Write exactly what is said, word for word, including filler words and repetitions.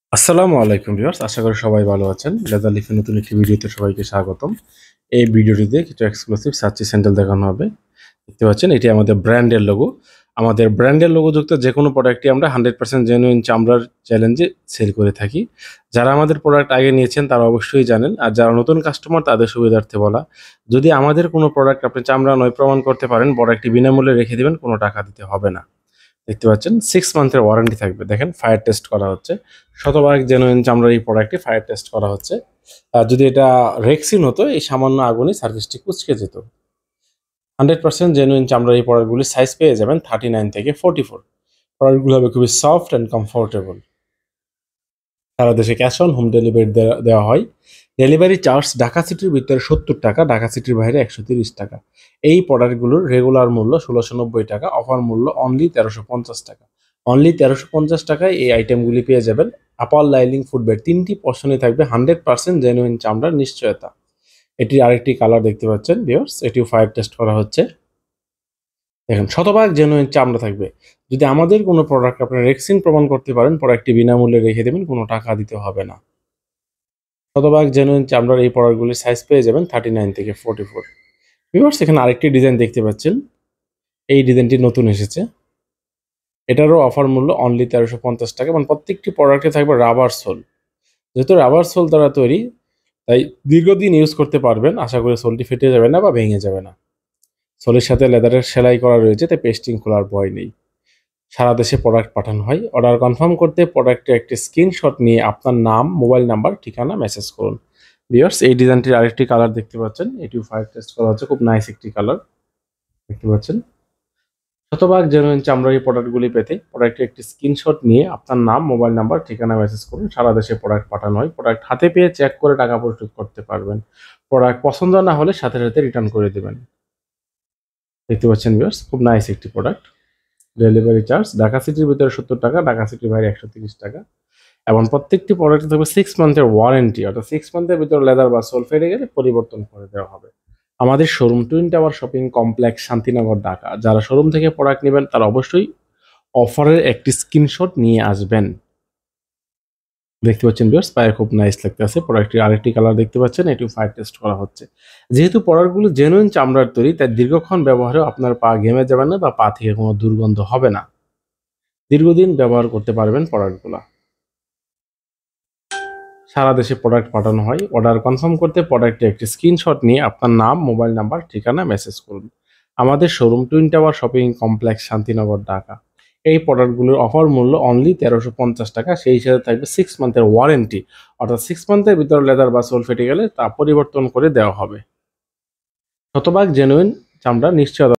আসসালামু আলাইকুম ভিউয়ার্স, আশা করি সবাই ভালো আছেন। লেদার লিফের নতুন একটি ভিডিওতে সবাইকে স্বাগতম। এই ভিডিওটিতে কিছু এক্সক্লুসিভ সার্চি স্যান্ডেল দেখানো হবে। দেখতে পাচ্ছেন এটি আমাদের ব্র্যান্ডের লোগো। আমাদের ব্র্যান্ডের লোগো যুক্ত যেকোনো প্রোডাক্টই আমরা হান্ড্রেড পার্সেন্ট জেনুইন চামড়ার চ্যালেঞ্জে সেল করে থাকি। যারা আমাদের প্রোডাক্ট আগে নিয়েছেন তারা অবশ্যই জানেন, আর যারা নতুন কাস্টমার তাদের সুবিধার্থে বলা, যদি আমাদের কোনো প্রোডাক্ট আপনি চামড়া নয় প্রমাণ করতে পারেন, প্রোডাক্টটি বিনামূল্যে রেখে দিবেন, কোনো টাকা দিতে হবে না। দেখতে পাচ্ছেন সিক্স মান্থের ওয়ারেন্টি থাকবে। দেখেন ফায়ার টেস্ট করা হচ্ছে, শতভাগ জেনুইন চামড়ার এই প্রোডাক্টটি ফায়ার টেস্ট করা হচ্ছে। আর যদি এটা রেক্সিন হতো, এই সামান্য আগুনে সার্ভিসটি কুচকে যেত। হান্ড্রেড পার্সেন্ট জেনুইন চামড়ার এই প্রোডাক্টগুলির সাইজ পেয়ে যাবেন থার্টি নাইন থেকে ফোর্টি ফোর। প্রোডাক্টগুলো হবে খুবই সফট অ্যান্ড কমফোর্টেবল। সারা দেশে ক্যাশ অন হোম ডেলিভারি দেওয়া হয়। ডেলিভারি চার্জ ঢাকা সিটির ভিতরে সত্তর টাকা, ঢাকা সিটির বাইরে একশো তিরিশ টাকা। এই প্রোডাক্টগুলোর রেগুলার মূল্য ষোলোশো নব্বই টাকা, অফার মূল্য অনলি তেরোশো পঞ্চাশ টাকা। অনলি তেরোশো পঞ্চাশ টাকায় এই আইটেমগুলি পেয়ে যাবেন। আপার লাইলিং ফুটবের তিনটি পশনে থাকবে হান্ড্রেড পার্সেন্ট জেনুইন চামড়ার নিশ্চয়তা। এটির আরেকটি কালার দেখতে পাচ্ছেন ভিউয়ার্স, এটিও ফায়ার টেস্ট করা হচ্ছে। দেখেন শতভাগ জেনুইন চামড়া থাকবে। যদি আমাদের কোনো প্রোডাক্ট আপনার রেক্সিন প্রমাণ করতে পারেন, প্রোডাক্টটি বিনামূল্যে রেখে দেবেন, কোনো টাকা দিতে হবে না। শতভাগ জেনুইন চামড়ার এই প্রোডাক্টগুলির সাইজ পেয়ে যাবেন থার্টি নাইন থেকে ফোর্টি ফোর। ভিউয়ার্স, এখানে আরেকটি ডিজাইন দেখতে পাচ্ছেন, এই ডিজাইনটি নতুন এসেছে। এটারও অফার মূল্য অনলি তেরোশো পঞ্চাশ টাকা এবং প্রত্যেকটি প্রোডাক্টে থাকবে রাবার সোল। যেহেতু রাবার সোল দ্বারা তৈরি, তাই দীর্ঘদিন ইউজ করতে পারবেন। আশা করি সোলটি ফেটে যাবে না বা ভেঙে যাবে না। সোলের সাথে লেদারের সেলাই করা রয়েছে, তাই পেস্টিং খোলার ভয় নেই। সারা দেশে প্রোডাক্ট পাঠানো হয়। অর্ডার কনফার্ম করতে প্রোডাক্টের একটি স্ক্রিনশট নিয়ে আপনার নাম, মোবাইল নাম্বার, ঠিকানা মেসেজ করুন। ভিউয়ার্স, এই ডিজাইনটির আরেকটি কালার দেখতে পাচ্ছেন, এটিও ফায়ার টেস্ট করা হচ্ছে। খুব নাইস একটি কালার দেখতে পাচ্ছেন। শতভাগ জেনুইন চামড়ার এই প্রোডাক্টগুলি পেতে প্রোডাক্টের একটি স্ক্রিনশট নিয়ে আপনার নাম, মোবাইল নাম্বার, ঠিকানা মেসেজ করুন। সারা দেশে প্রোডাক্ট পাঠানো হয়। প্রোডাক্ট হাতে পেয়ে চেক করে টাকা পরিশোধ করতে পারবেন। প্রোডাক্ট পছন্দ না হলে সাথে সাথে রিটার্ন করে দেবেন। দেখতে পাচ্ছেন ভিউয়ার্স, খুব নাইস একটি প্রোডাক্ট। ডেলিভারি চার্জ ঢাকা সিটির ভিতরে সত্তর টাকা, ঢাকা সিটির বাইরে একশো তিরিশ টাকা। এবং প্রত্যেকটি প্রোডাক্টে থাকবে সিক্স মান্থের ওয়ারেন্টি, অর্থাৎ সিক্স মান্থের ভিতরে লেদার বা সোল ফেটে গেলে পরিবর্তন করে দেওয়া হবে। আমাদের showroom twin tower shopping complex, Shantinagar, Dhaka. যারা শোরুম থেকে প্রোডাক্ট নেবেন তারা অবশ্যই অফারের একটি স্ক্রিনশট নিয়ে আসবেন। দেখতে পাচ্ছেন ভিউয়ার্স, পায়ে খুব নাইস লাগতেছে। প্রোডাক্টটির আরেকটি কালার দেখতে পাচ্ছেন, এটিও ফায়ার টেস্ট করা হচ্ছে। যেহেতু প্রোডাক্টগুলো জেনুইন চামড়ার তৈরি, তাই দীর্ঘক্ষণ ব্যবহারেও আপনার পা ঘেমে যাবে না বা পা থেকে কোনো দুর্গন্ধ হবে না। দীর্ঘদিন ব্যবহার করতে পারবেন প্রোডাক্টগুলো। সারা দেশে প্রোডাক্ট পাঠানো হয়। অর্ডার কনফার্ম করতে প্রোডাক্টের একটি স্ক্রিনশট নিয়ে আপনার নাম, মোবাইল নাম্বার, ঠিকানা মেসেজ করুন। আমাদের showroom twin tower shopping complex, Shantinagar, Dhaka. এই প্রোডাক্টগুলোর অফার মূল্য অনলি তেরোশো পঞ্চাশ টাকা। সেই সাথে থাকবে সিক্স মান্থের ওয়ারেন্টি, অর্থাৎ সিক্স মান্থের ভিতরে লেদার বা সোল ফেটে গেলে তা পরিবর্তন করে দেওয়া হবে। শতভাগ জেনুইন চামড়া নিশ্চয়তা।